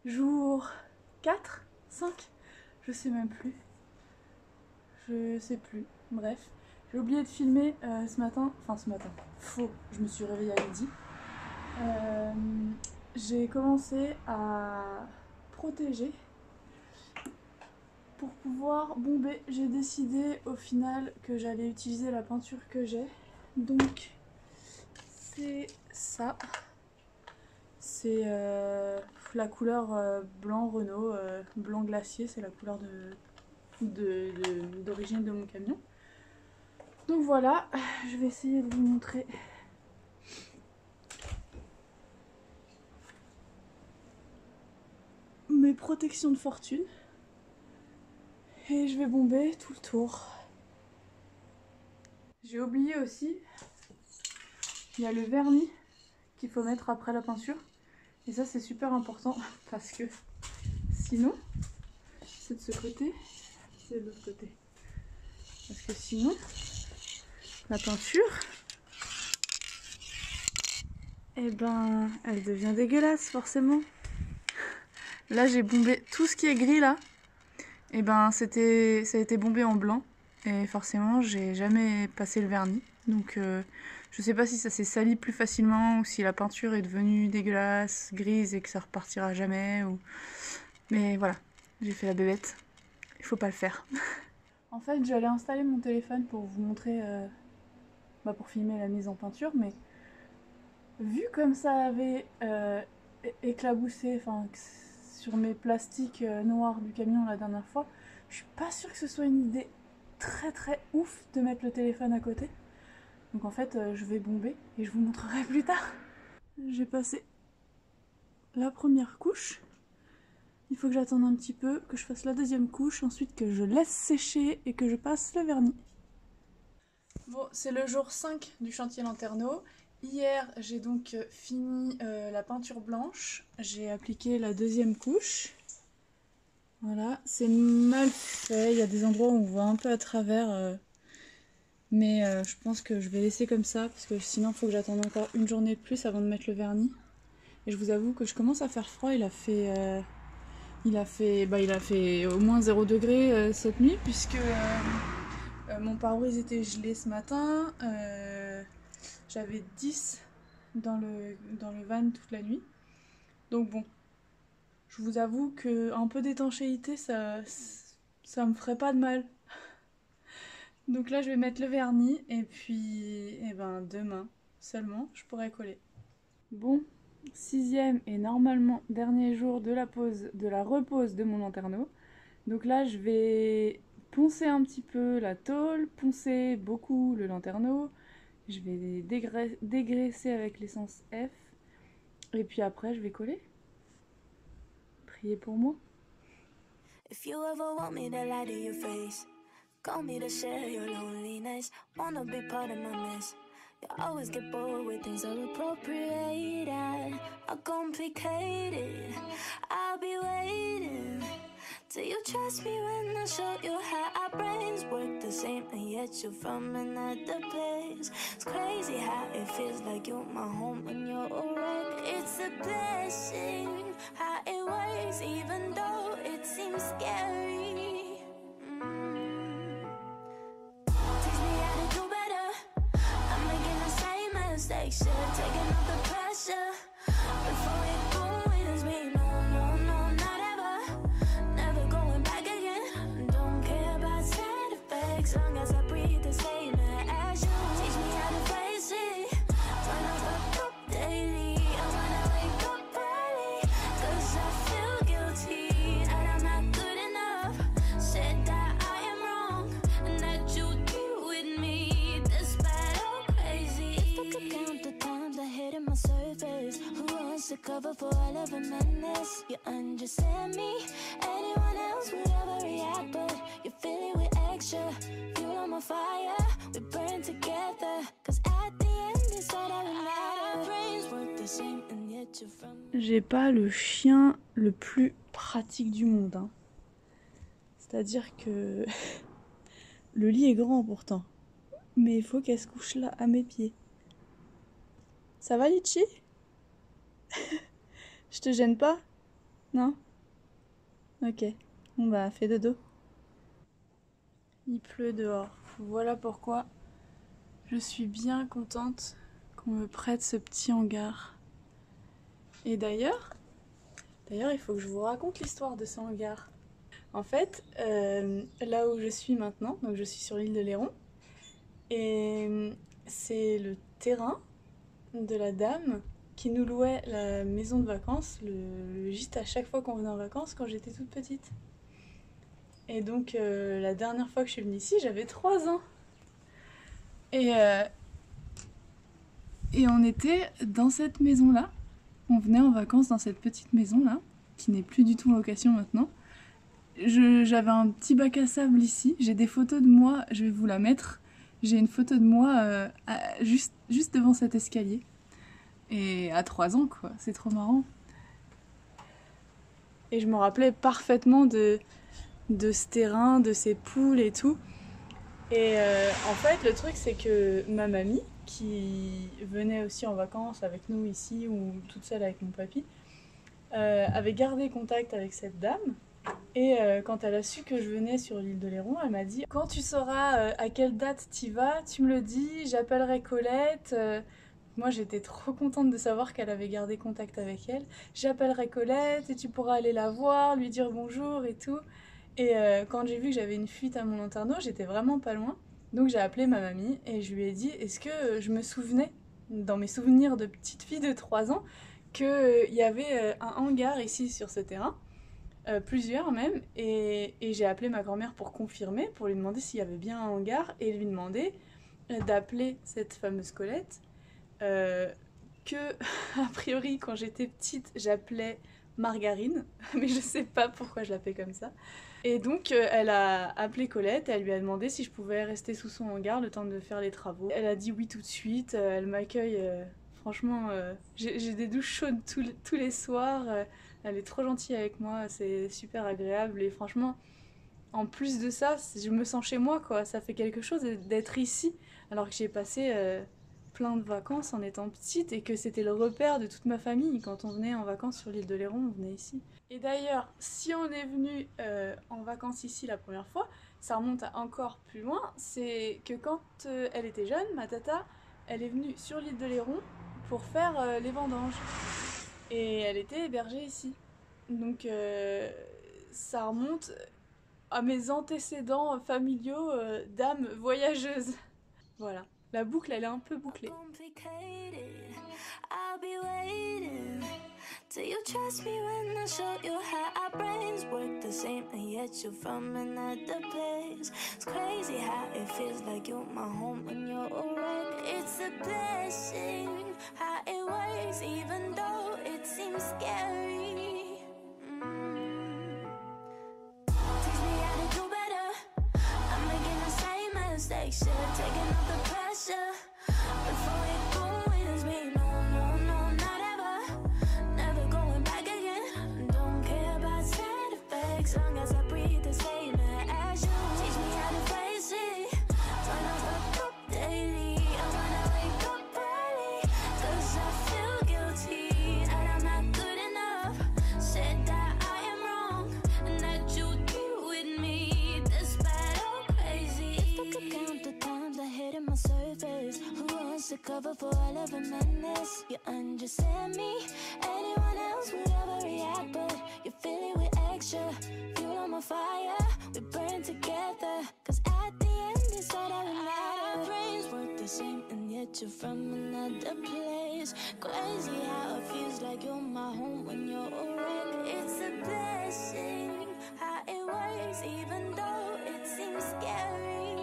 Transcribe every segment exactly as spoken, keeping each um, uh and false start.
jour quatre, cinq, je sais même plus. Je sais plus, bref. J'ai oublié de filmer euh, ce matin, enfin ce matin, faux, je me suis réveillée à midi. Euh, j'ai commencé à protéger pour pouvoir bomber. J'ai décidé au final que j'allais utiliser la peinture que j'ai. Donc c'est ça. C'est euh, la couleur euh, blanc Renault, euh, blanc glacier, c'est la couleur de, de, de, d'origine de mon camion. Donc voilà, je vais essayer de vous montrer mes protections de fortune. Et je vais bomber tout le tour. J'ai oublié aussi, il y a le vernis qu'il faut mettre après la peinture. Et ça c'est super important parce que sinon, c'est de ce côté, c'est de l'autre côté. Parce que sinon, la peinture, eh ben, elle devient dégueulasse forcément. Là j'ai bombé tout ce qui est gris là. Et ben c'était, ça a été bombé en blanc. Et forcément j'ai jamais passé le vernis. Donc euh, je sais pas si ça s'est sali plus facilement ou si la peinture est devenue dégueulasse, grise et que ça repartira jamais. Ou... Mais voilà, j'ai fait la bébête. Il faut pas le faire. En fait j'allais installer mon téléphone pour vous montrer, euh, bah pour filmer la mise en peinture. Mais vu comme ça avait euh, éclaboussé, enfin sur mes plastiques noirs du camion la dernière fois, je suis pas sûre que ce soit une idée très très ouf de mettre le téléphone à côté. Donc en fait euh, je vais bomber et je vous montrerai plus tard. J'ai passé la première couche. Il faut que j'attende un petit peu, que je fasse la deuxième couche, ensuite que je laisse sécher et que je passe le vernis. Bon, c'est le jour cinq du chantier Lanterneau. Hier, j'ai donc fini euh, la peinture blanche. J'ai appliqué la deuxième couche. Voilà, c'est mal fait. Il y a des endroits où on voit un peu à travers. Euh, mais euh, je pense que je vais laisser comme ça parce que sinon, il faut que j'attende encore une journée de plus avant de mettre le vernis. Et je vous avoue que je commence à faire froid. Il a fait, euh, il a fait, bah, il a fait au moins zéro degré euh, cette nuit puisque euh, euh, mon pare-brise était gelé ce matin. Euh, J'avais dix dans le, dans le van toute la nuit. Donc bon, je vous avoue qu'un peu d'étanchéité, ça, ça me ferait pas de mal. Donc là, je vais mettre le vernis et puis eh ben, demain seulement, je pourrai coller. Bon, sixième et normalement dernier jour de la pause, de la repose de mon lanterneau. Donc là, je vais poncer un petit peu la tôle, poncer beaucoup le lanterneau. Je vais dégra dégraisser avec l'essence F. Et puis après, je vais coller. Priez pour moi. If you ever want me to lie to your face, call me to share your loneliness. Wanna be part of my mess. You always get bored with things that are appropriate and are complicated. I'll be waiting till you trust me when I show you how our brains work the same, and yet you're from another place. It's crazy how it feels like you're my home when you're awake. It's a blessing how it works, even though it seems scary. Mm. Teach me how to do better. I'm making the same mistakes. Should've taken off the pressure before it ruins me. No, no, no, not ever. Never going back again. Don't care about side effects, long as I breathe the same as you. Teach me how to face it. Turn off the cup daily. I wanna wake up early, cause I feel guilty that I'm not good enough. Said that I am wrong and that you deal with me despite all crazy. If I could count the times I hit in my surface, who wants to cover for all of a madness? You understand me? Anyone else would ever react, but you feel it with extra fuel on my fire. We burn together, cause at the end it's all that matters. Brains work the same and yet you're from... J'ai pas le chien le plus pratique du monde, hein. C'est-à-dire que le lit est grand pourtant, mais il faut qu'elle se couche là à mes pieds. Ça va, Litchi? Je te gêne pas? Non? Ok. Bon bah fais dodo. Il pleut dehors. Voilà pourquoi je suis bien contente qu'on me prête ce petit hangar. Et d'ailleurs, d'ailleurs il faut que je vous raconte l'histoire de ce hangar. En fait, euh, là où je suis maintenant, donc je suis sur l'île de Léron, et c'est le terrain de la dame qui nous louait la maison de vacances, le, le gîte à chaque fois qu'on venait en vacances quand j'étais toute petite. Et donc euh, la dernière fois que je suis venue ici, j'avais trois ans. Et, euh, et on était dans cette maison-là. On venait en vacances dans cette petite maison-là, qui n'est plus du tout en location maintenant. J'avais un petit bac à sable ici. J'ai des photos de moi, je vais vous la mettre. J'ai une photo de moi euh, à, juste, juste devant cet escalier. Et à trois ans, quoi. C'est trop marrant. Et je me rappelais parfaitement de, de ce terrain, de ces poules et tout. Et euh, en fait, le truc, c'est que ma mamie, qui venait aussi en vacances avec nous ici, ou toute seule avec mon papy, euh, avait gardé contact avec cette dame. Et euh, quand elle a su que je venais sur l'île de Léron, elle m'a dit « Quand tu sauras euh, à quelle date t'y vas, tu me le dis, j'appellerai Colette. Euh, » Moi, j'étais trop contente de savoir qu'elle avait gardé contact avec elle. « J'appellerai Colette et tu pourras aller la voir, lui dire bonjour et tout. » Et euh, quand j'ai vu que j'avais une fuite à mon internat, j'étais vraiment pas loin. Donc j'ai appelé ma mamie et je lui ai dit « Est-ce que je me souvenais, dans mes souvenirs de petite fille de trois ans, qu'il euh, y avait euh, un hangar ici sur ce terrain ?» Euh, plusieurs même, et, et j'ai appelé ma grand-mère pour confirmer, pour lui demander s'il y avait bien un hangar, et lui demander euh, d'appeler cette fameuse Colette, euh, que, a priori, quand j'étais petite, j'appelais Margarine, mais je sais pas pourquoi je l'appelais comme ça. Et donc, euh, elle a appelé Colette, elle lui a demandé si je pouvais rester sous son hangar le temps de faire les travaux. Elle a dit oui tout de suite, euh, elle m'accueille, euh, franchement, euh, j'ai des douches chaudes tous, tous les soirs, euh, elle est trop gentille avec moi, c'est super agréable et franchement, en plus de ça, je me sens chez moi quoi, ça fait quelque chose d'être ici alors que j'ai passé euh, plein de vacances en étant petite et que c'était le repère de toute ma famille. Quand on venait en vacances sur l'île de Léron, on venait ici. Et d'ailleurs, si on est venu euh, en vacances ici la première fois, ça remonte à encore plus loin, c'est que quand euh, elle était jeune, ma tata, elle est venue sur l'île de Léron pour faire euh, les vendanges. Et elle était hébergée ici. Donc euh, ça remonte à mes antécédents familiaux euh, d'âmes voyageuses. Voilà, la boucle elle est un peu bouclée. Do you trust me when I show you how our brains work the same and yet you're from another place? It's crazy how it feels like you're my home when you're awake. It's a blessing how it works even though it seems scary. Mm. Teach me how to do better. I'm making the same mistakes. Should've taken off the pressure before it ruins me. As long as I breathe the same as you. Teach me how to face it. Turn off the cup daily. I wanna wake up early, cause I feel guilty that I'm not good enough. Said that I am wrong and that you deal with me despite all crazy. If I could count the times I hit in my surface, who wants to cover for all of a madness? You understand me? Anyone else would ever react, but you feel it with extra fuel on my fire. We burn together, cause at the end it's all that matters. Our brains work the same and yet you're from another place. Crazy how it feels like you're my home when you're awake. It's a blessing how it works even though it seems scary.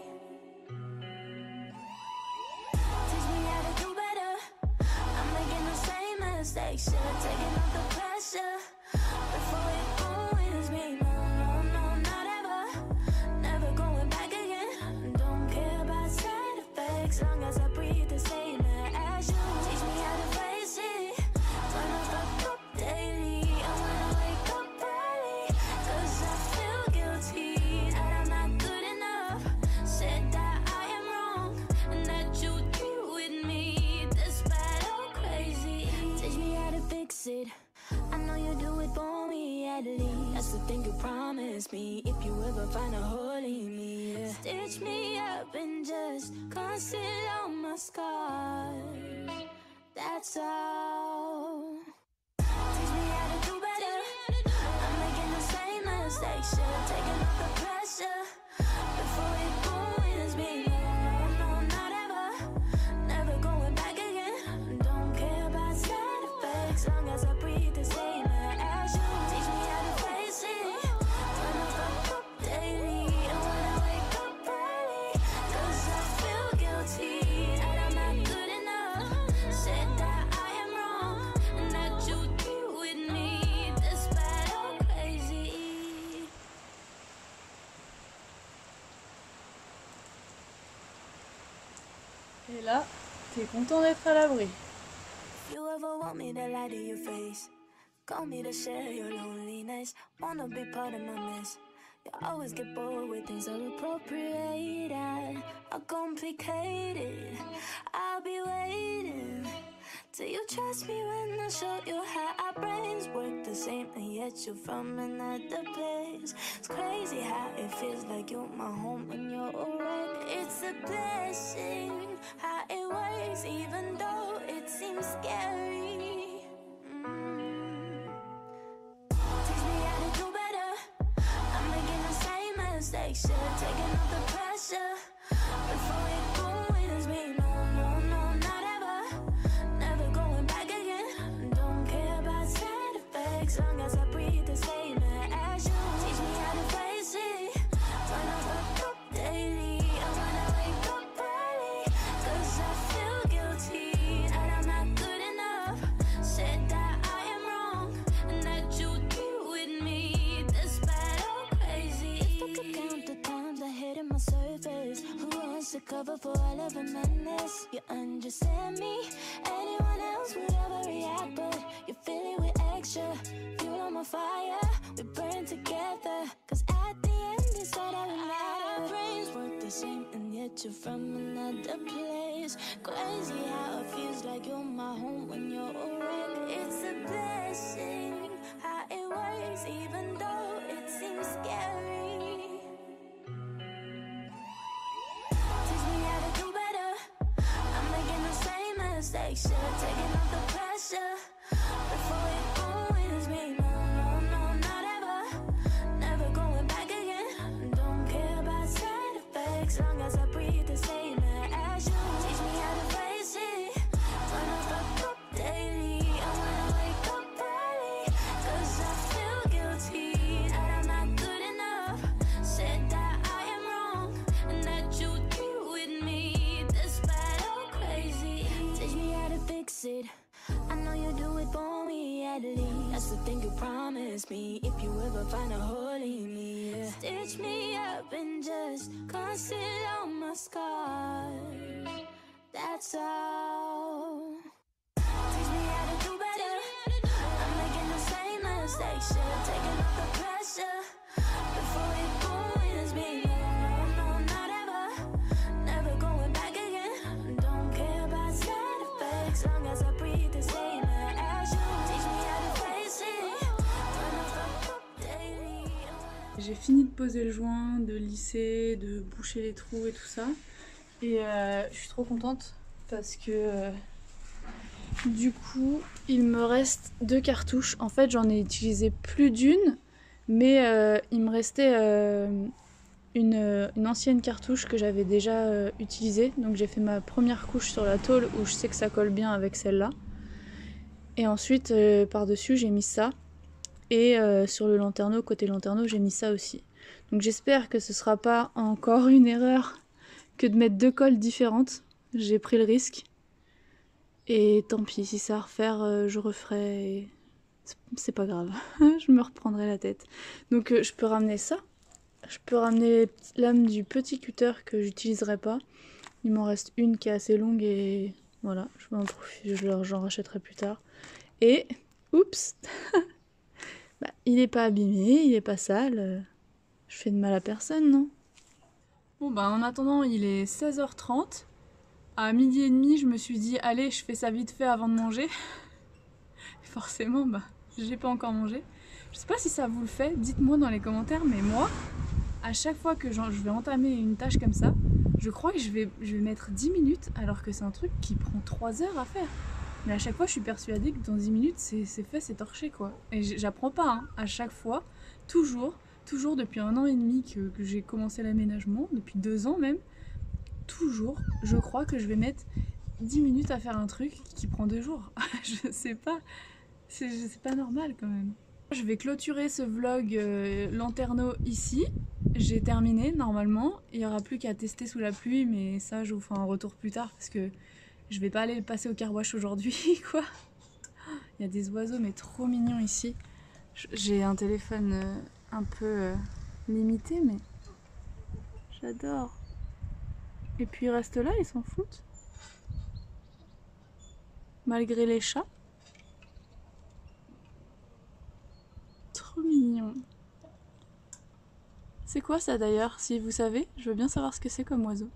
Teach me how to do better. I'm making the same mistakes. Should've taken off the pressure before it ruins me. No, no, no, not ever. Never going back again. Don't care about side effects. Long as I breathe the same as you. Teach me how to face it. Turn off the cup daily. I wanna wake up early, cause I feel guilty that I'm not good enough. Said that I am wrong and that you deal with me despite all crazy. Teach me how to fix it. promise me if you ever find a hole in me, yeah. Stitch me up and just conceal all my scars. That's all. Teach me how to do better. I'm making the same mistakes, yeah. Taking off the pressure before it ruins me. No, no, not ever. Never going back again. Don't care about side effects, long as I breathe the same air as you. Teach me how to face it. Turn off the cup daily, and when I wake up early, 'cause I feel guilty that I'm not good enough. Said that I am wrong, and that you deal with me despite all crazy. Et là, t'es content d'être à l'abri. If you ever want me to lie to your face, call me to share your loneliness, wanna be part of my mess. You always get bored with things are appropriate and are complicated. I'll be waiting till you trust me when I show you how our brains work the same, and yet you're from another place. It's crazy how it feels like you're my home when you're awake. It's a blessing how it works, even though it seems scary. Mm. Teach me how to do better. I'm making the same mistakes, yeah. Taking off the pressure before it ruins me. No, no, no, not ever. Never going back again. Don't care about side effects, long as I breathe the same air as you. Teach me how to face it. Turn off the cup daily, and when I wake up early, 'cause I feel guilty that I'm not good enough. Said that I am wrong, and that you deal with me despite all crazy. If I could count the times I hit in my surface, who wants to cover for all of a madness? You understand me? Anyone else would ever react, but you feel it with extra fuel on my fire. We burn together, 'cause at the end it's all that matters. Our brains work the same, and yet you're from another place. Crazy how it feels like you're my home when you're awake. It's a blessing how it works, even though it seems scary. Teach me how to do better. I'm making the same mistakes, yeah. Taking off the pressure before it ruins me. No, no, no, not ever. Never going back again. Don't care about side effects, long as I breathe the same air as you. Teach me how to face it. Turn off the cup daily, and when I wake up early, 'cause I feel guilty that I'm not good enough. Said that I am wrong, and that you deal with me despite all crazy. Teach me how to fix it. I know you do it for me at least. That's the thing you promised me if you ever find a hole in me, yeah. Stitch me up and just conceal all my scars. That's all. Teach me how to do better. I'm making the same mistakes, yeah. Taking off the pressure before it ruins me. No, no, not ever. Never going back again. Don't care about side effects, long as I breathe the same air as you. Teach me how to face it. Turn off the cup daily, and when I J'ai fini de poser le joint, de lisser, de boucher les trous et tout ça. Et euh, je suis trop contente parce que euh, du coup, il me reste deux cartouches. En fait, j'en ai utilisé plus d'une, mais euh, il me restait euh, une, une ancienne cartouche que j'avais déjà euh, utilisée. Donc j'ai fait ma première couche sur la tôle où je sais que ça colle bien avec celle-là. Et ensuite, euh, par-dessus, j'ai mis ça. Et euh, sur le lanterneau, côté lanterneau, j'ai mis ça aussi. Donc j'espère que ce sera pas encore une erreur que de mettre deux colles différentes. J'ai pris le risque. Et tant pis, si c'est à refaire, euh, je referai. Et c'est pas grave, je me reprendrai la tête. Donc euh, je peux ramener ça. Je peux ramener les lames du petit cutter que j'utiliserai pas. Il m'en reste une qui est assez longue et voilà, je vais en profiter, je j'en rachèterai plus tard. Et, oups, bah, il est pas abîmé, il est pas sale. Je fais de mal à personne, non? Bon bah en attendant, il est seize heures trente. À midi et demi, je me suis dit, allez, je fais ça vite fait avant de manger. Forcément, bah, j'ai pas encore mangé. Je sais pas si ça vous le fait, dites-moi dans les commentaires, mais moi, à chaque fois que genre, je vais entamer une tâche comme ça, je crois que je vais, je vais mettre dix minutes alors que c'est un truc qui prend trois heures à faire. Mais à chaque fois, je suis persuadée que dans dix minutes, c'est fait, c'est torché quoi. Et j'apprends pas, hein, à chaque fois, toujours, toujours depuis un an et demi que, que j'ai commencé l'aménagement, depuis deux ans même, toujours, je crois que je vais mettre dix minutes à faire un truc qui prend deux jours. Je sais pas, c'est pas normal quand même. Je vais clôturer ce vlog euh, Lanterneau ici. J'ai terminé normalement. Il n'y aura plus qu'à tester sous la pluie, mais ça je vous ferai un retour plus tard parce que je vais pas aller le passer au car wash aujourd'hui quoi. Il y a des oiseaux mais trop mignons ici. J'ai un téléphone euh, un peu euh, limité mais j'adore. Et puis ils restent là, ils s'en foutent. Malgré les chats. Trop mignon. C'est quoi ça d'ailleurs, si vous savez? Je veux bien savoir ce que c'est comme oiseau.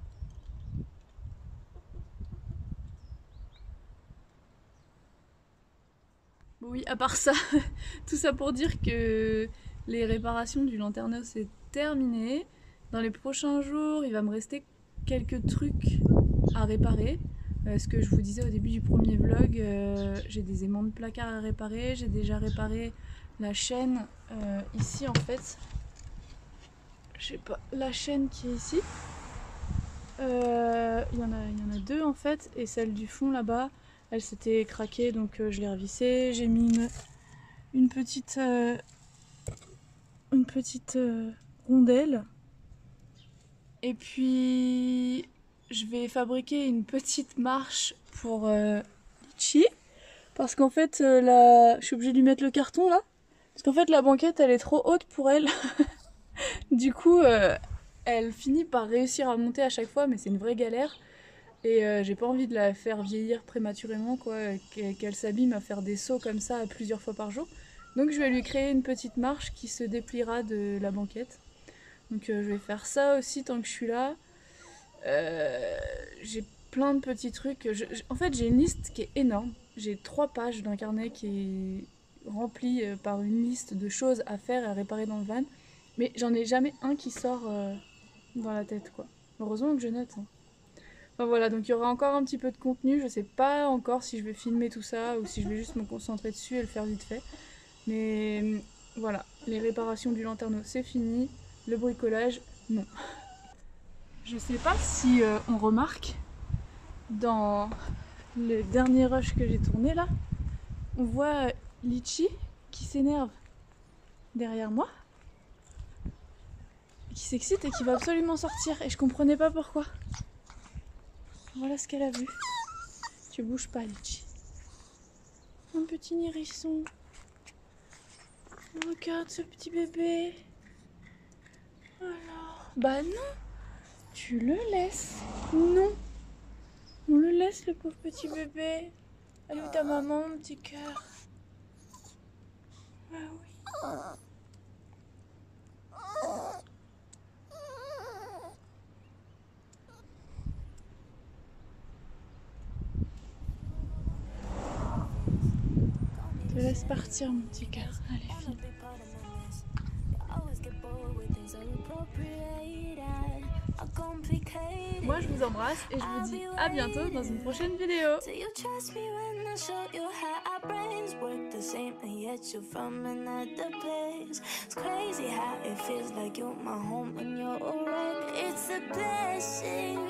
Bon, oui, à part ça, tout ça pour dire que les réparations du Lanterneau c'est terminé. Dans les prochains jours, il va me rester quelques trucs à réparer. Euh, ce que je vous disais au début du premier vlog, euh, j'ai des aimants de placard à réparer, j'ai déjà réparé la chaîne euh, ici en fait. Je sais pas, la chaîne qui est ici. Euh, il y en a, il y en a deux en fait, et celle du fond là-bas, elle s'était craquée donc euh, je l'ai revissée. J'ai mis une, une petite, euh, une petite euh, rondelle. Et puis je vais fabriquer une petite marche pour euh, Litchi. Parce qu'en fait, euh, la... je suis obligée de lui mettre le carton là. Parce qu'en fait, la banquette elle est trop haute pour elle. Du coup, euh, elle finit par réussir à monter à chaque fois, mais c'est une vraie galère. Et euh, j'ai pas envie de la faire vieillir prématurément, quoi, qu'elle s'abîme à faire des sauts comme ça plusieurs fois par jour. Donc je vais lui créer une petite marche qui se dépliera de la banquette. Donc euh, je vais faire ça aussi tant que je suis là. Euh, j'ai plein de petits trucs. Je, je, en fait, j'ai une liste qui est énorme. J'ai trois pages d'un carnet qui est rempli par une liste de choses à faire et à réparer dans le van. Mais j'en ai jamais un qui sort euh, dans la tête, quoi. Heureusement que je note. Hein. Enfin voilà, donc il y aura encore un petit peu de contenu. Je sais pas encore si je vais filmer tout ça ou si je vais juste me concentrer dessus et le faire vite fait. Mais voilà, les réparations du Lanterneau, c'est fini. Le bricolage, non. Je sais pas si euh, on remarque dans le dernier rush que j'ai tourné là, on voit euh, Litchi qui s'énerve derrière moi, qui s'excite et qui va absolument sortir et je comprenais pas pourquoi. Voilà ce qu'elle a vu. Tu bouges pas Litchi. Un petit hérisson. Regarde ce petit bébé. Alors, bah non. Tu le laisses. Non. On le laisse le pauvre petit bébé. Elle est où ta maman mon petit cœur? Ah oui. Je te laisse partir mon petit cœur. Allez, file. Moi je vous embrasse et je vous dis à bientôt dans une prochaine vidéo. It's a blessing.